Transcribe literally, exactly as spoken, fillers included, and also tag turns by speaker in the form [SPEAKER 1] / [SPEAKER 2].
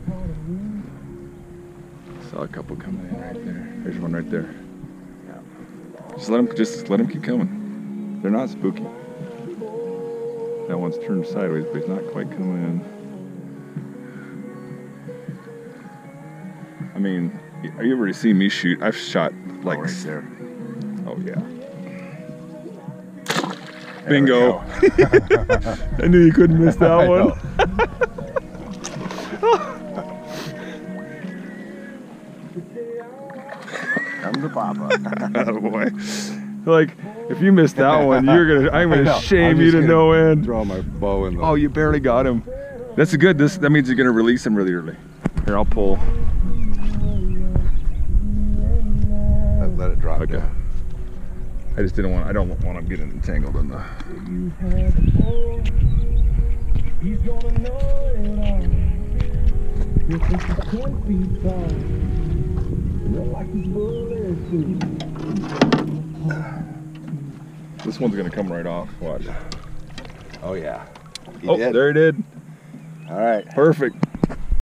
[SPEAKER 1] Saw a couple coming in right there. There's one right there. Just let them, just let them keep coming. They're not spooky. That one's turned sideways, but he's not quite coming in. I mean, are you ever see me shoot? I've shot like
[SPEAKER 2] oh, right there.
[SPEAKER 1] Oh yeah. Bingo. I knew you couldn't miss that one.
[SPEAKER 2] Come to Papa.
[SPEAKER 1] Oh boy. Like, if you missed that one, you're gonna I'm gonna shame you to no end.
[SPEAKER 2] Throw my bow in the
[SPEAKER 1] Oh, you barely got him. That's good. This that means you're gonna release him really early. Here, I'll pull.
[SPEAKER 2] Let, let it drop.
[SPEAKER 1] Okay.
[SPEAKER 2] Down.
[SPEAKER 1] I just didn't want I don't want to get entangled in the This one's gonna come right off. Watch.
[SPEAKER 2] Oh yeah. He
[SPEAKER 1] oh,
[SPEAKER 2] did.
[SPEAKER 1] there it did.
[SPEAKER 2] All right.
[SPEAKER 1] Perfect.